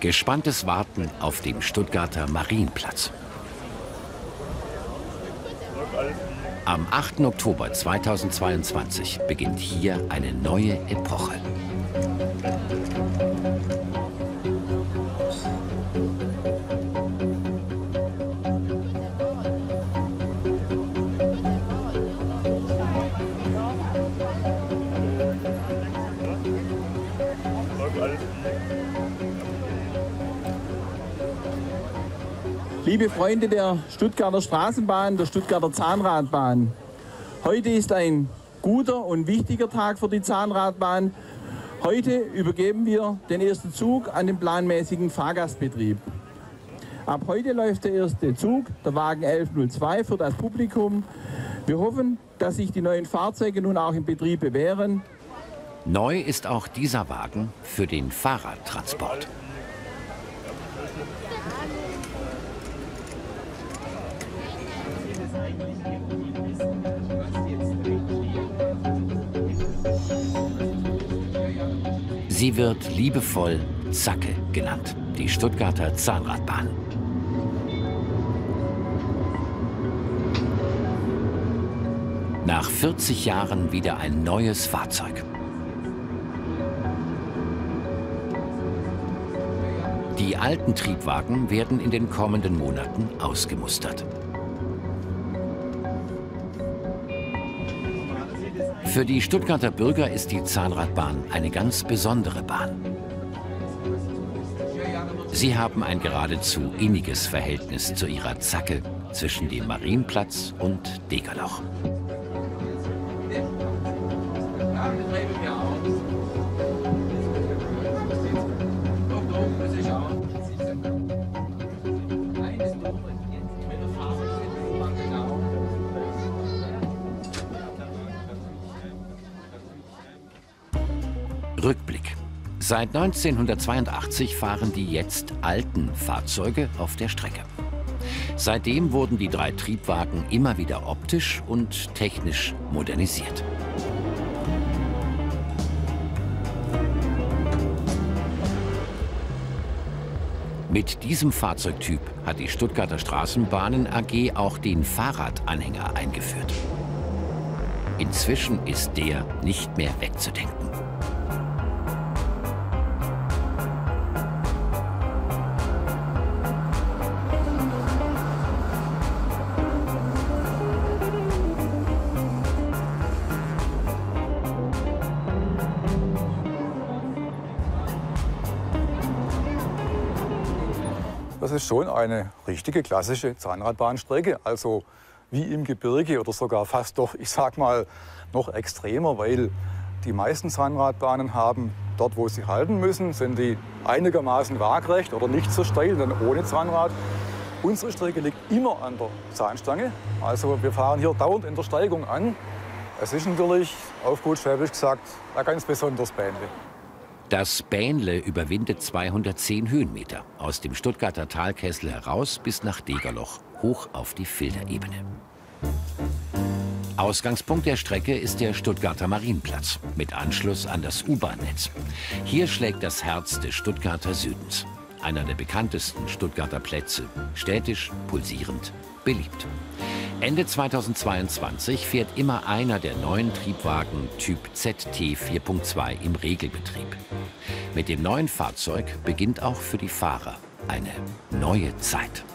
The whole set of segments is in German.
Gespanntes Warten auf dem Stuttgarter Marienplatz. Am 8. Oktober 2022 beginnt hier eine neue Epoche. Liebe Freunde der Stuttgarter Straßenbahn, der Stuttgarter Zahnradbahn, heute ist ein guter und wichtiger Tag für die Zahnradbahn. Heute übergeben wir den ersten Zug an den planmäßigen Fahrgastbetrieb. Ab heute läuft der erste Zug, der Wagen 1102, für das Publikum. Wir hoffen, dass sich die neuen Fahrzeuge nun auch im Betrieb bewähren. Neu ist auch dieser Wagen für den Fahrradtransport. Sie wird liebevoll Zacke genannt, die Stuttgarter Zahnradbahn. Nach 40 Jahren wieder ein neues Fahrzeug. Die alten Triebwagen werden in den kommenden Monaten ausgemustert. Für die Stuttgarter Bürger ist die Zahnradbahn eine ganz besondere Bahn. Sie haben ein geradezu inniges Verhältnis zu ihrer Zacke zwischen dem Marienplatz und Degerloch. Rückblick. Seit 1982 fahren die jetzt alten Fahrzeuge auf der Strecke. Seitdem wurden die 3 Triebwagen immer wieder optisch und technisch modernisiert. Mit diesem Fahrzeugtyp hat die Stuttgarter Straßenbahnen AG auch den Fahrradanhänger eingeführt. Inzwischen ist der nicht mehr wegzudenken. Das ist schon eine richtige klassische Zahnradbahnstrecke, also wie im Gebirge oder sogar fast doch, ich sag mal, noch extremer, weil die meisten Zahnradbahnen haben, dort wo sie halten müssen, sind die einigermaßen waagrecht oder nicht so steil, dann ohne Zahnrad. Unsere Strecke liegt immer an der Zahnstange, also wir fahren hier dauernd in der Steigung an. Es ist natürlich, auf gut Schwäbisch gesagt, ein ganz besonderes Bähnle. Das Bähnle überwindet 210 Höhenmeter aus dem Stuttgarter Talkessel heraus bis nach Degerloch, hoch auf die Filderebene. Ausgangspunkt der Strecke ist der Stuttgarter Marienplatz mit Anschluss an das U-Bahn-Netz. Hier schlägt das Herz des Stuttgarter Südens. Einer der bekanntesten Stuttgarter Plätze, städtisch, pulsierend, beliebt. Ende 2022 fährt immer einer der neuen Triebwagen Typ ZT 4.2 im Regelbetrieb. Mit dem neuen Fahrzeug beginnt auch für die Fahrer eine neue Zeit.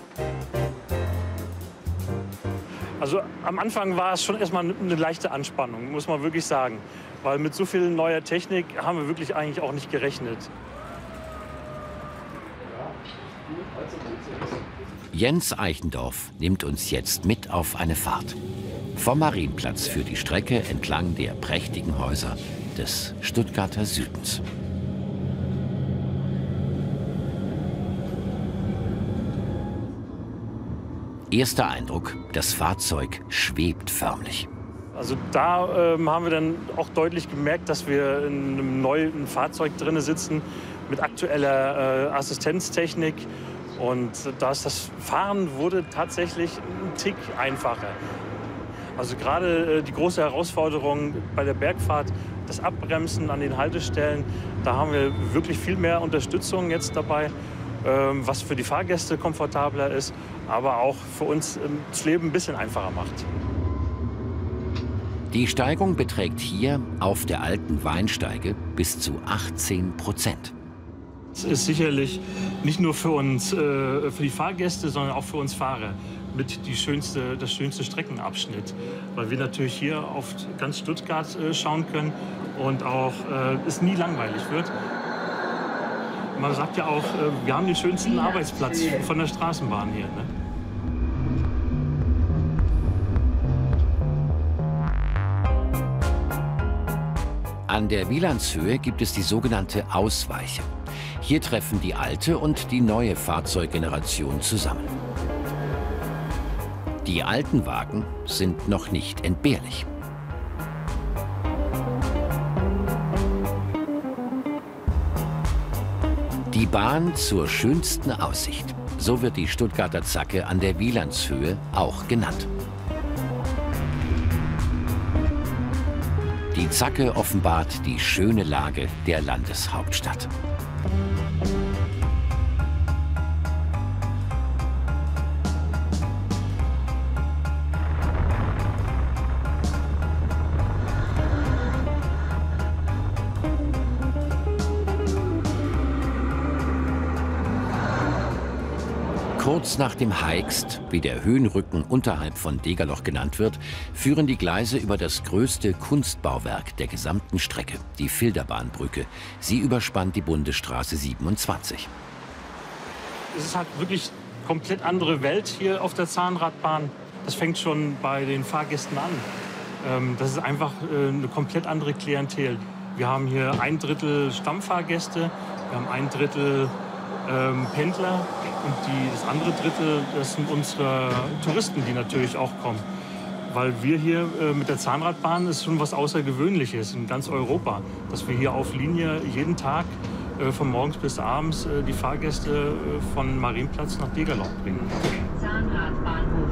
Also am Anfang war es schon erstmal eine leichte Anspannung, muss man wirklich sagen. Weil mit so viel neuer Technik haben wir wirklich eigentlich auch nicht gerechnet. Jens Eichendorf nimmt uns jetzt mit auf eine Fahrt. Vom Marienplatz für die Strecke entlang der prächtigen Häuser des Stuttgarter Südens. Erster Eindruck, das Fahrzeug schwebt förmlich. Also da haben wir dann auch deutlich gemerkt, dass wir in einem neuen Fahrzeug drin sitzen mit aktueller Assistenztechnik. Und das Fahren wurde tatsächlich ein Tick einfacher. Also gerade die große Herausforderung bei der Bergfahrt, das Abbremsen an den Haltestellen, da haben wir wirklich viel mehr Unterstützung jetzt dabei, was für die Fahrgäste komfortabler ist, aber auch für uns das Leben ein bisschen einfacher macht. Die Steigung beträgt hier auf der alten Weinsteige bis zu 18%. Es ist sicherlich nicht nur für uns, für die Fahrgäste, sondern auch für uns Fahrer mit das schönste Streckenabschnitt, weil wir natürlich hier auf ganz Stuttgart schauen können und auch es nie langweilig wird. Man sagt ja auch, wir haben den schönsten Arbeitsplatz von der Straßenbahn hier. Ne? An der Wielandshöhe gibt es die sogenannte Ausweiche. Hier treffen die alte und die neue Fahrzeuggeneration zusammen. Die alten Wagen sind noch nicht entbehrlich. Die Bahn zur schönsten Aussicht. So wird die Stuttgarter Zacke an der Wielandshöhe auch genannt. Die Zacke offenbart die schöne Lage der Landeshauptstadt. Kurz nach dem Haigst, wie der Höhenrücken unterhalb von Degerloch genannt wird, führen die Gleise über das größte Kunstbauwerk der gesamten Strecke, die Filderbahnbrücke. Sie überspannt die Bundesstraße 27. Es ist halt wirklich komplett andere Welt hier auf der Zahnradbahn. Das fängt schon bei den Fahrgästen an. Das ist einfach eine komplett andere Klientel. Wir haben hier 1/3 Stammfahrgäste, wir haben 1/3 Pendler und das andere Drittel, das sind unsere Touristen, die natürlich auch kommen. Weil wir hier mit der Zahnradbahn ist schon was Außergewöhnliches in ganz Europa, dass wir hier auf Linie jeden Tag von morgens bis abends die Fahrgäste von Marienplatz nach Degerloch bringen. Zahnradbahnhof.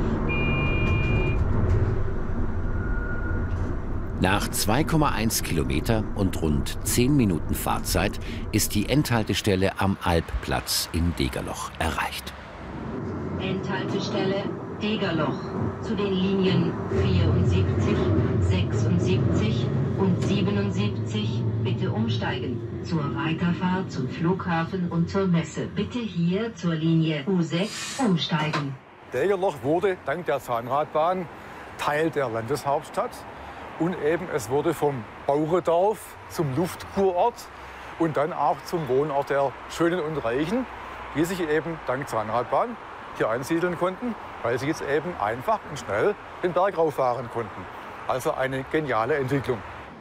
Nach 2,1 Kilometer und rund 10 Minuten Fahrzeit ist die Endhaltestelle am Alpplatz in Degerloch erreicht. Endhaltestelle Degerloch. Zu den Linien 74, 76 und 77 bitte umsteigen. Zur Weiterfahrt zum Flughafen und zur Messe bitte hier zur Linie U6 umsteigen. Degerloch wurde dank der Zahnradbahn Teil der Landeshauptstadt. Und eben, es wurde vom Bauerndorf zum Luftkurort und dann auch zum Wohnort der Schönen und Reichen, die sich eben dank Zahnradbahn hier einsiedeln konnten, weil sie jetzt eben einfach und schnell den Berg rauffahren konnten. Also eine geniale Entwicklung.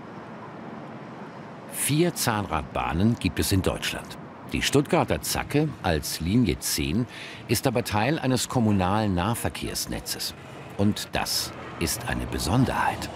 4 Zahnradbahnen gibt es in Deutschland. Die Stuttgarter Zacke als Linie 10 ist aber Teil eines kommunalen Nahverkehrsnetzes. Und das ist eine Besonderheit.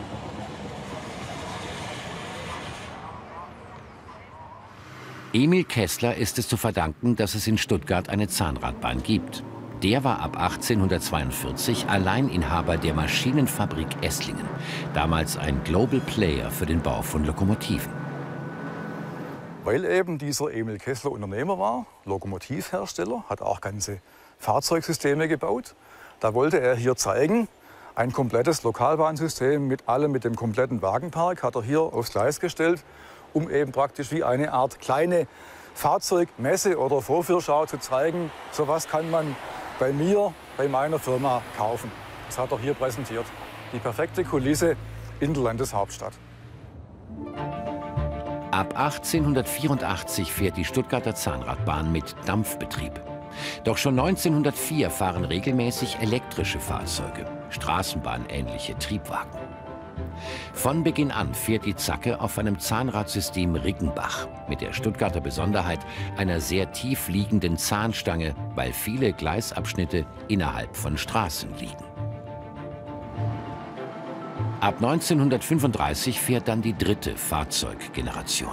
Emil Kessler ist es zu verdanken, dass es in Stuttgart eine Zahnradbahn gibt. Der war ab 1842 Alleininhaber der Maschinenfabrik Esslingen, damals ein Global Player für den Bau von Lokomotiven. Weil eben dieser Emil Kessler Unternehmer war, Lokomotivhersteller, hat auch ganze Fahrzeugsysteme gebaut. Da wollte er hier zeigen, ein komplettes Lokalbahnsystem mit allem, mit dem kompletten Wagenpark, hat er hier aufs Gleis gestellt, um eben praktisch wie eine Art kleine Fahrzeugmesse oder Vorführschau zu zeigen, so was kann man bei mir, bei meiner Firma kaufen. Das hat er hier präsentiert. Die perfekte Kulisse in der Landeshauptstadt. Ab 1884 fährt die Stuttgarter Zahnradbahn mit Dampfbetrieb. Doch schon 1904 fahren regelmäßig elektrische Fahrzeuge, straßenbahnähnliche Triebwagen. Von Beginn an fährt die Zacke auf einem Zahnradsystem Riggenbach mit der Stuttgarter Besonderheit einer sehr tief liegenden Zahnstange, weil viele Gleisabschnitte innerhalb von Straßen liegen. Ab 1935 fährt dann die 3. Fahrzeuggeneration.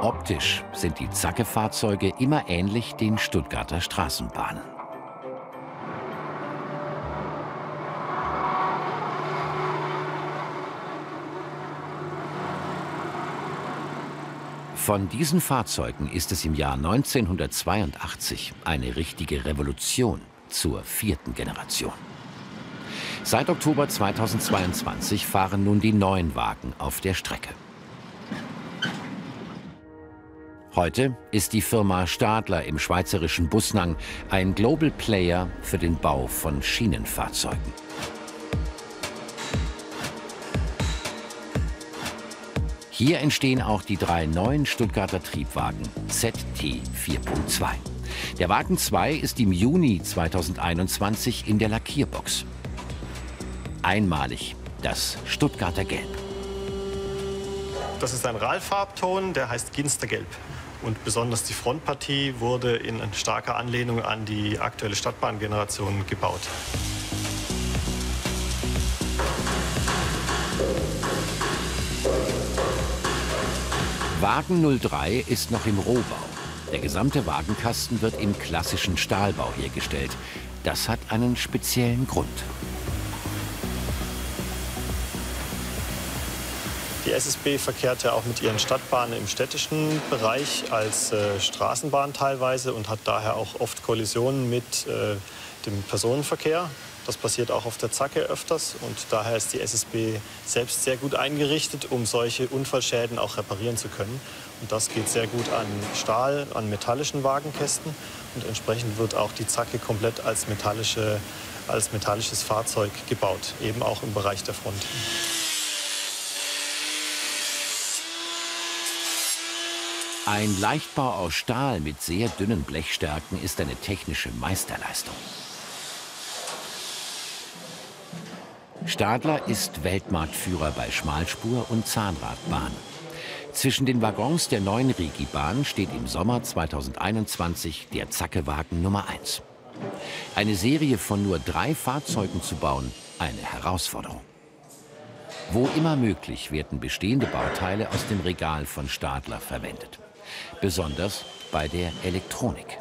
Optisch sind die Zacke-Fahrzeuge immer ähnlich den Stuttgarter Straßenbahnen. Von diesen Fahrzeugen ist es im Jahr 1982 eine richtige Revolution zur 4. Generation. Seit Oktober 2022 fahren nun die neuen Wagen auf der Strecke. Heute ist die Firma Stadler im schweizerischen Bussnang ein Global Player für den Bau von Schienenfahrzeugen. Hier entstehen auch die 3 neuen Stuttgarter Triebwagen ZT 4.2. Der Wagen 2 ist im Juni 2021 in der Lackierbox. Einmalig das Stuttgarter Gelb. Das ist ein RAL-Farbton, der heißt Ginstergelb. Und besonders die Frontpartie wurde in starker Anlehnung an die aktuelle Stadtbahngeneration gebaut. Wagen 03 ist noch im Rohbau. Der gesamte Wagenkasten wird im klassischen Stahlbau hergestellt. Das hat einen speziellen Grund. Die SSB verkehrt ja auch mit ihren Stadtbahnen im städtischen Bereich als Straßenbahn teilweise und hat daher auch oft Kollisionen mit dem Personenverkehr. Das passiert auch auf der Zacke öfters und daher ist die SSB selbst sehr gut eingerichtet, um solche Unfallschäden auch reparieren zu können. Und das geht sehr gut an Stahl, an metallischen Wagenkästen und entsprechend wird auch die Zacke komplett als metallisches Fahrzeug gebaut, eben auch im Bereich der Front. Ein Leichtbau aus Stahl mit sehr dünnen Blechstärken ist eine technische Meisterleistung. Stadler ist Weltmarktführer bei Schmalspur- und Zahnradbahn. Zwischen den Waggons der neuen Rigibahn steht im Sommer 2021 der Zacke-Wagen Nummer 1. Eine Serie von nur 3 Fahrzeugen zu bauen, eine Herausforderung. Wo immer möglich werden bestehende Bauteile aus dem Regal von Stadler verwendet. Besonders bei der Elektronik.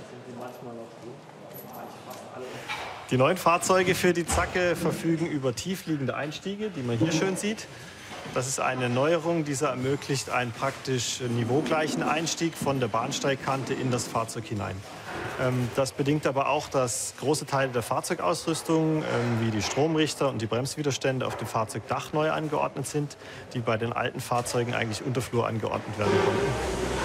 Die neuen Fahrzeuge für die Zacke verfügen über tiefliegende Einstiege, die man hier schön sieht. Das ist eine Neuerung, diese ermöglicht einen praktisch niveaugleichen Einstieg von der Bahnsteigkante in das Fahrzeug hinein. Das bedingt aber auch, dass große Teile der Fahrzeugausrüstung, wie die Stromrichter und die Bremswiderstände, auf dem Fahrzeugdach neu angeordnet sind, die bei den alten Fahrzeugen eigentlich unterflur angeordnet werden konnten.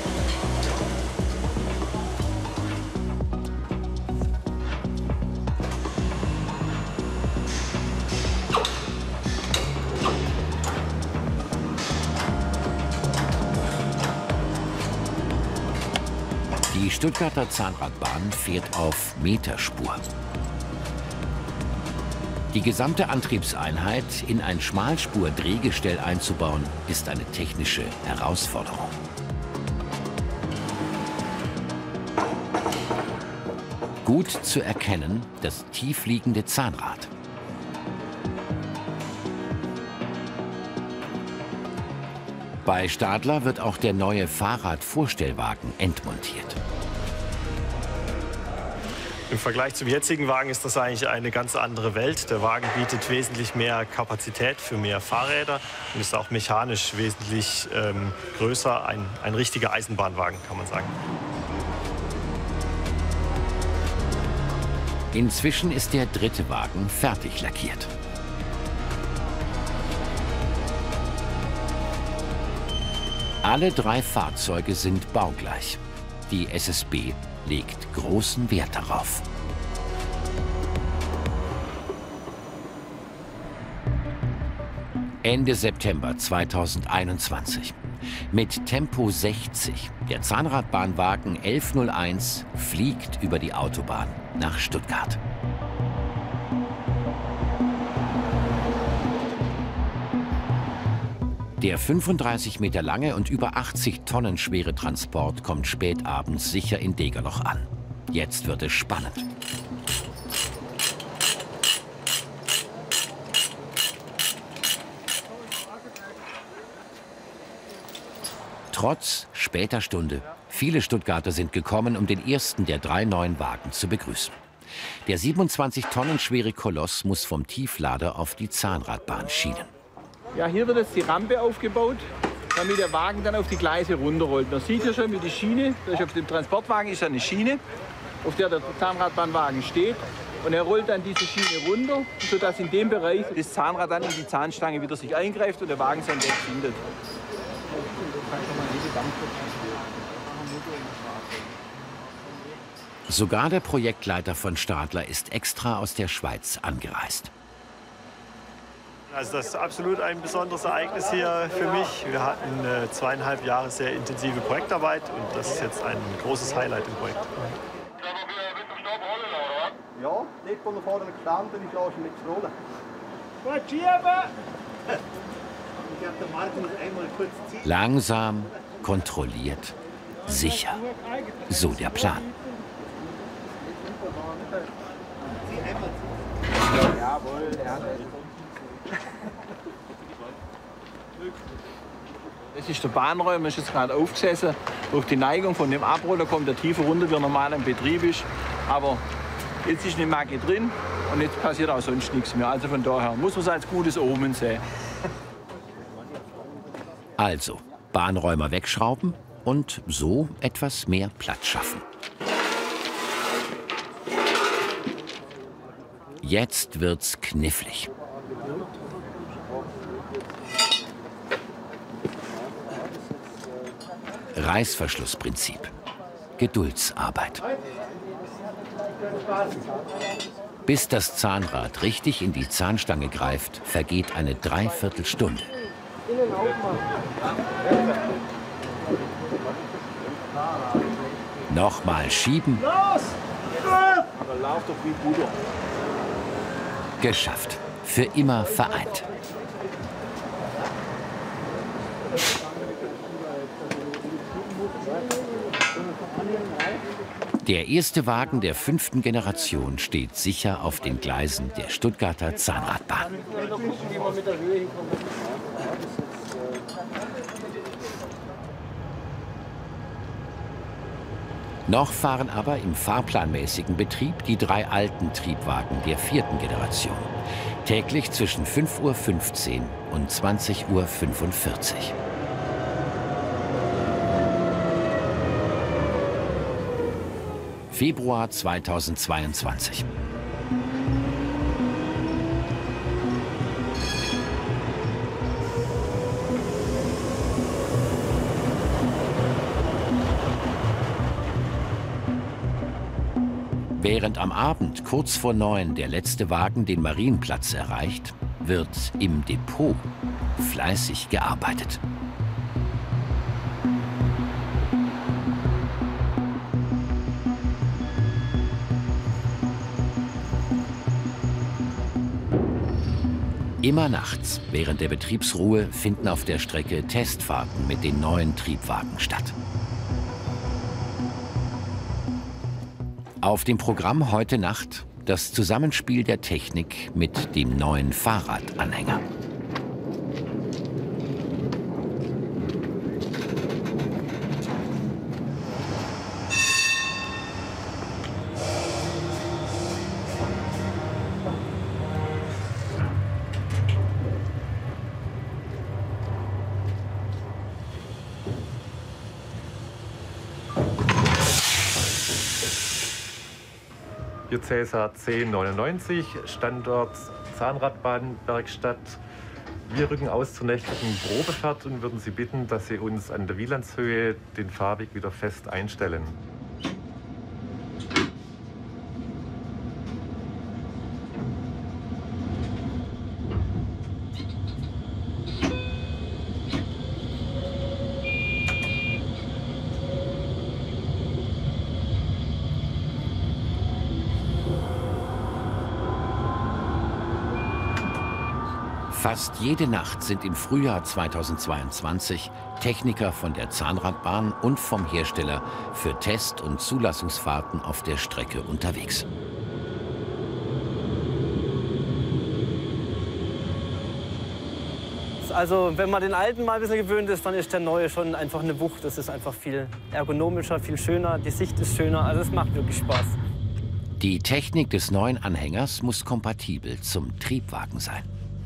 Die Stuttgarter Zahnradbahn fährt auf Meterspur. Die gesamte Antriebseinheit in ein Schmalspur-Drehgestell einzubauen, ist eine technische Herausforderung. Gut zu erkennen, das tiefliegende Zahnrad. Bei Stadler wird auch der neue Fahrradvorstellwagen entmontiert. Im Vergleich zum jetzigen Wagen ist das eigentlich eine ganz andere Welt. Der Wagen bietet wesentlich mehr Kapazität für mehr Fahrräder und ist auch mechanisch wesentlich größer. Ein richtiger Eisenbahnwagen, kann man sagen. Inzwischen ist der 3. Wagen fertig lackiert. Alle 3 Fahrzeuge sind baugleich. Die SSB legt großen Wert darauf. Ende September 2021. Mit Tempo 60. Der Zahnradbahnwagen 1101 fliegt über die Autobahn nach Stuttgart. Der 35 Meter lange und über 80 Tonnen schwere Transport kommt spät abends sicher in Degerloch an. Jetzt wird es spannend. Trotz später Stunde, viele Stuttgarter sind gekommen, um den ersten der 3 neuen Wagen zu begrüßen. Der 27 Tonnen schwere Koloss muss vom Tieflader auf die Zahnradbahn schienen. Ja, hier wird jetzt die Rampe aufgebaut, damit der Wagen dann auf die Gleise runterrollt. Man sieht hier schon, wie die Schiene, das ist auf dem Transportwagen ist eine Schiene, auf der der Zahnradbahnwagen steht. Und er rollt dann diese Schiene runter, sodass in dem Bereich das Zahnrad dann in die Zahnstange wieder sich eingreift und der Wagen seinen Weg findet. Sogar der Projektleiter von Stadler ist extra aus der Schweiz angereist. Also das ist absolut ein besonderes Ereignis hier für mich. Wir hatten 2,5 Jahre sehr intensive Projektarbeit und das ist jetzt ein großes Highlight im Projekt. Ja, dort, wo er vorne gestanden ist, lasse ich nicht rollen. Gut schieben! Ich habe den Martin einmal kurz ziehen. Langsam, kontrolliert, sicher. So der Plan. Jawohl, der hat Das ist der Bahnräumer, ist jetzt gerade aufgesessen. Durch die Neigung von dem Abroller kommt er tiefer runter, wie er normal im Betrieb ist. Aber jetzt ist eine Macke drin und jetzt passiert auch sonst nichts mehr. Also von daher muss man es als gutes Omen sehen. Also, Bahnräumer wegschrauben und so etwas mehr Platz schaffen. Jetzt wird's knifflig. Reißverschlussprinzip. Geduldsarbeit. Bis das Zahnrad richtig in die Zahnstange greift, vergeht eine Dreiviertelstunde. Nochmal schieben. Aber lauf doch wie Butter. Geschafft. Für immer vereint. Der erste Wagen der 5. Generation steht sicher auf den Gleisen der Stuttgarter Zahnradbahn. Noch fahren aber im fahrplanmäßigen Betrieb die 3 alten Triebwagen der 4. Generation. Täglich zwischen 5:15 Uhr und 20:45 Uhr. Februar 2022. Während am Abend kurz vor 9 der letzte Wagen den Marienplatz erreicht, wird im Depot fleißig gearbeitet. Immer nachts, während der Betriebsruhe, finden auf der Strecke Testfahrten mit den neuen Triebwagen statt. Auf dem Programm heute Nacht das Zusammenspiel der Technik mit dem neuen Fahrradanhänger. Hier Cäsar 1099, Standort Zahnradbahnwerkstatt. Wir rücken aus zur nächtlichen Probefahrt und würden Sie bitten, dass Sie uns an der Wielandshöhe den Fahrweg wieder fest einstellen. Fast jede Nacht sind im Frühjahr 2022 Techniker von der Zahnradbahn und vom Hersteller für Test- und Zulassungsfahrten auf der Strecke unterwegs. Also wenn man den alten mal ein bisschen gewöhnt ist, dann ist der neue schon einfach eine Wucht. Das ist einfach viel ergonomischer, viel schöner, die Sicht ist schöner, also es macht wirklich Spaß. Die Technik des neuen Anhängers muss kompatibel zum Triebwagen sein.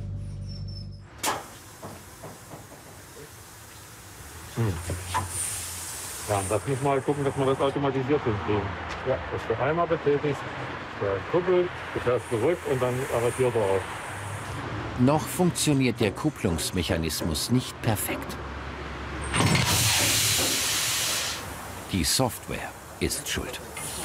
Ja, das muss mal gucken, dass wir das automatisiert hinkriegen. Ja, dass du einmal betätigst, der kuppelt, du fährst zurück und dann arretiert er auf. Noch funktioniert der Kupplungsmechanismus nicht perfekt. Die Software ist schuld.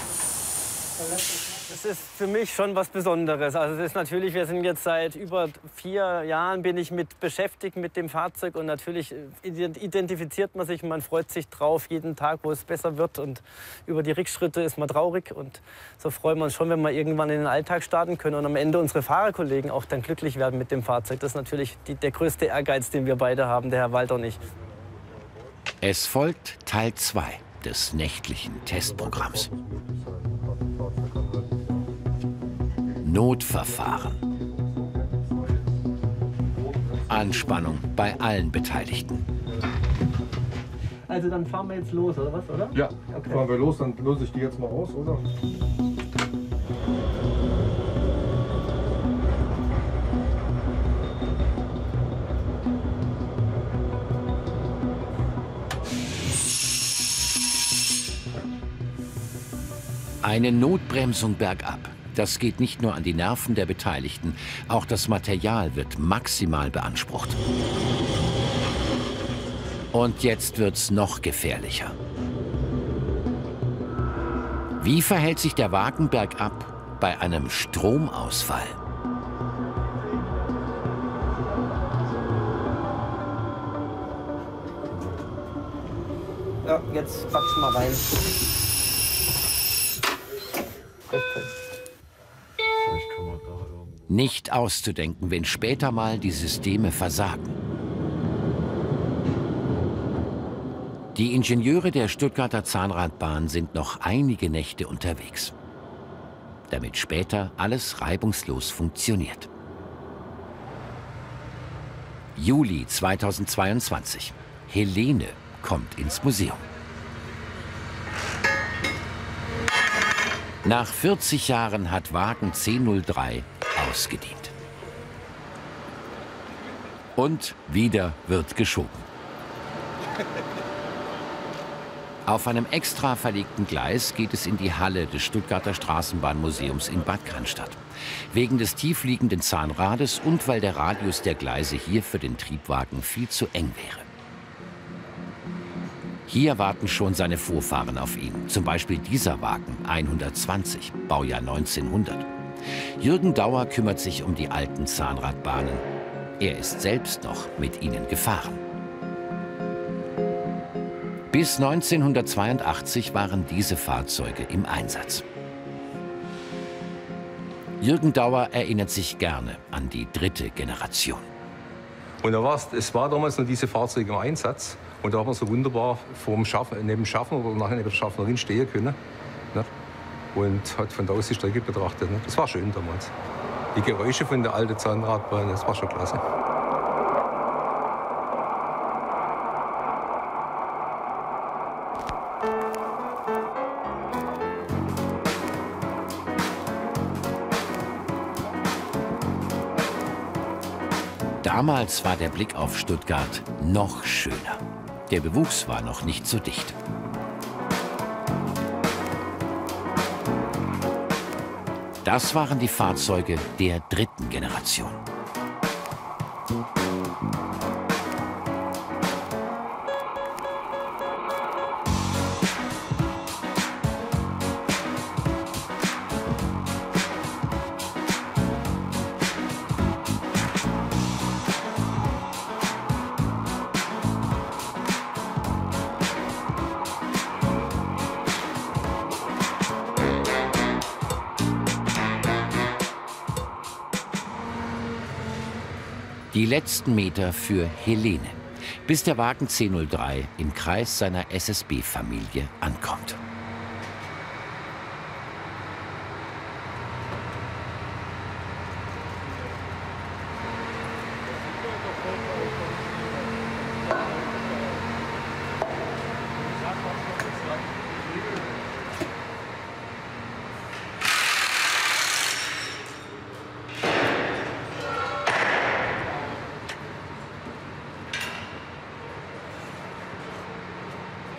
Das ist für mich schon was Besonderes. Also das ist natürlich, wir sind jetzt seit über 4 Jahren bin ich mit beschäftigt mit dem Fahrzeug und natürlich identifiziert man sich und man freut sich drauf jeden Tag, wo es besser wird und über die Rückschritte ist man traurig und so freuen wir uns schon, wenn wir irgendwann in den Alltag starten können und am Ende unsere Fahrerkollegen auch dann glücklich werden mit dem Fahrzeug. Das ist natürlich der größte Ehrgeiz, den wir beide haben, der Herr Walter und ich. Es folgt Teil 2 des nächtlichen Testprogramms. Notverfahren. Anspannung bei allen Beteiligten. Also dann fahren wir jetzt los, oder was, oder? Ja, okay. Fahren wir los, dann löse ich die jetzt mal raus, oder? Eine Notbremsung bergab. Das geht nicht nur an die Nerven der Beteiligten, auch das Material wird maximal beansprucht. Und jetzt wird's noch gefährlicher. Wie verhält sich der Wagen bergab bei einem Stromausfall? Ja, jetzt quatsch mal rein. Nicht auszudenken, wenn später mal die Systeme versagen. Die Ingenieure der Stuttgarter Zahnradbahn sind noch einige Nächte unterwegs, damit später alles reibungslos funktioniert. Juli 2022. Helene kommt ins Museum. Nach 40 Jahren hat Wagen C03 ausgedient. Und wieder wird geschoben. Auf einem extra verlegten Gleis geht es in die Halle des Stuttgarter Straßenbahnmuseums in Bad Cannstatt. Wegen des tiefliegenden Zahnrades und weil der Radius der Gleise hier für den Triebwagen viel zu eng wäre. Hier warten schon seine Vorfahren auf ihn, zum Beispiel dieser Wagen 120, Baujahr 1900. Jürgen Dauer kümmert sich um die alten Zahnradbahnen. Er ist selbst noch mit ihnen gefahren. Bis 1982 waren diese Fahrzeuge im Einsatz. Jürgen Dauer erinnert sich gerne an die 3. Generation. Und es war damals noch diese Fahrzeuge im Einsatz. Und da hat man so wunderbar neben dem Schaffner oder nachher neben der Schaffnerin stehen können. Ne? Und hat von da aus die Strecke betrachtet. Ne? Das war schön damals. Die Geräusche von der alten Zahnradbahn, das war schon klasse. Damals war der Blick auf Stuttgart noch schöner. Der Bewuchs war noch nicht so dicht. Das waren die Fahrzeuge der 3. Generation. Die letzten Meter für Helene, bis der Wagen C03 im Kreis seiner SSB-Familie ankommt.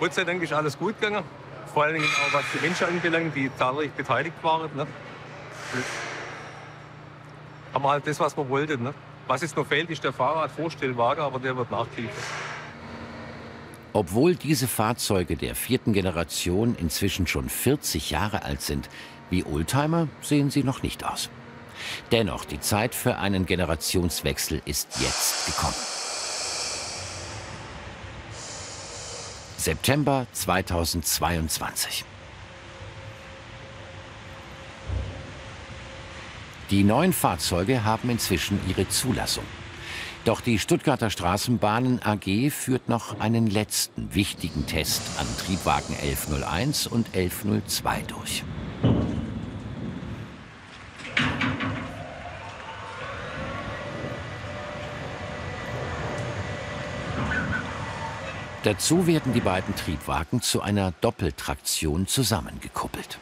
Gott sei Dank ist alles gut gegangen. Vor allen Dingen auch was die Menschen anbelangt, die zahlreich beteiligt waren. Ne? Haben wir halt das, was wir wollten. Ne? Was jetzt noch fehlt, ist der Fahrradvorstellwagen, aber der wird nachgeliefert. Obwohl diese Fahrzeuge der 4. Generation inzwischen schon 40 Jahre alt sind, wie Oldtimer sehen sie noch nicht aus. Dennoch, die Zeit für einen Generationswechsel ist jetzt gekommen. September 2022. Die neuen Fahrzeuge haben inzwischen ihre Zulassung. Doch die Stuttgarter Straßenbahnen AG führt noch einen letzten wichtigen Test an Triebwagen 1101 und 1102 durch. Dazu werden die beiden Triebwagen zu einer Doppeltraktion zusammengekuppelt.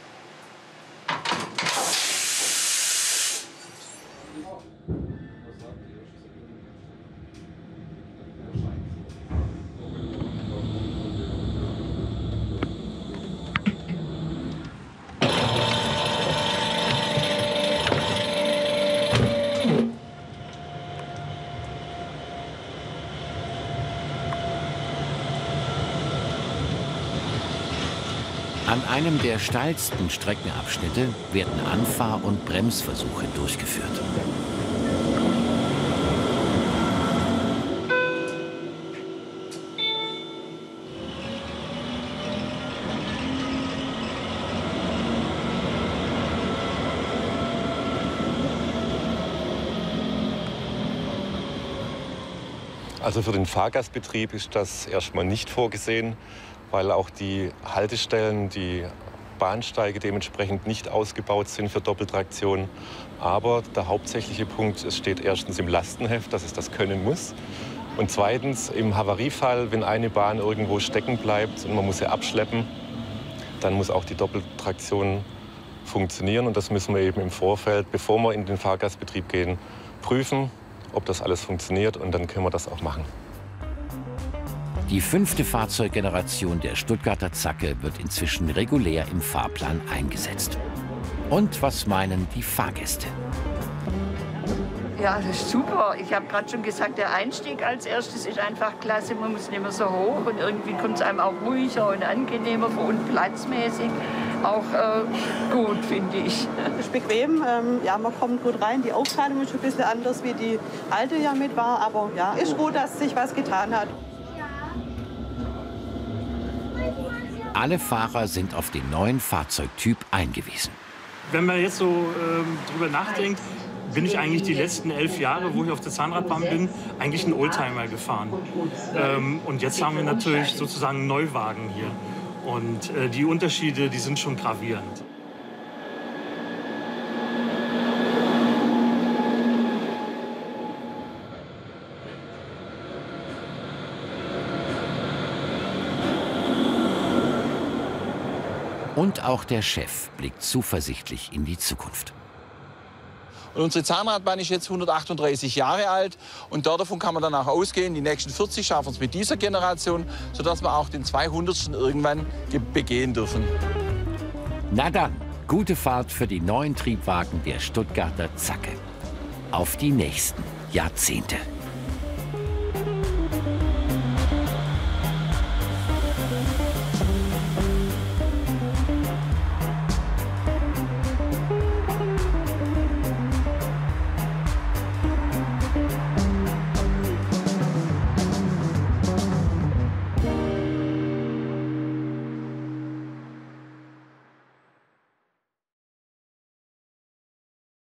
An einem der steilsten Streckenabschnitte werden Anfahr- und Bremsversuche durchgeführt. Also für den Fahrgastbetrieb ist das erstmal nicht vorgesehen, weil auch die Haltestellen, die Bahnsteige dementsprechend nicht ausgebaut sind für Doppeltraktion. Aber der hauptsächliche Punkt, es steht erstens im Lastenheft, dass es das können muss. Und zweitens im Havariefall, wenn eine Bahn irgendwo stecken bleibt und man muss sie abschleppen, dann muss auch die Doppeltraktion funktionieren. Und das müssen wir eben im Vorfeld, bevor wir in den Fahrgastbetrieb gehen, prüfen, ob das alles funktioniert. Und dann können wir das auch machen. Die 5. Fahrzeuggeneration der Stuttgarter Zacke wird inzwischen regulär im Fahrplan eingesetzt. Und was meinen die Fahrgäste? Ja, das ist super. Ich habe gerade schon gesagt, der Einstieg als erstes ist einfach klasse. Man muss nicht mehr so hoch und irgendwie kommt es einem auch ruhiger und angenehmer und platzmäßig. Auch gut, finde ich. Es ist bequem, ja, man kommt gut rein. Die Aufteilung ist ein bisschen anders, wie die alte ja mit war. Aber ja, ist gut, dass sich was getan hat. Alle Fahrer sind auf den neuen Fahrzeugtyp eingewiesen. Wenn man jetzt so drüber nachdenkt, bin ich eigentlich die letzten 11 Jahre, wo ich auf der Zahnradbahn bin, eigentlich einen Oldtimer gefahren. Und jetzt haben wir natürlich sozusagen einen Neuwagen hier. Und die Unterschiede, die sind schon gravierend. Und auch der Chef blickt zuversichtlich in die Zukunft. Und unsere Zahnradbahn ist jetzt 138 Jahre alt und davon kann man dann auch ausgehen, die nächsten 40 schaffen wir es mit dieser Generation, sodass wir auch den 200. irgendwann begehen dürfen. Na dann, gute Fahrt für die neuen Triebwagen der Stuttgarter Zacke. Auf die nächsten Jahrzehnte.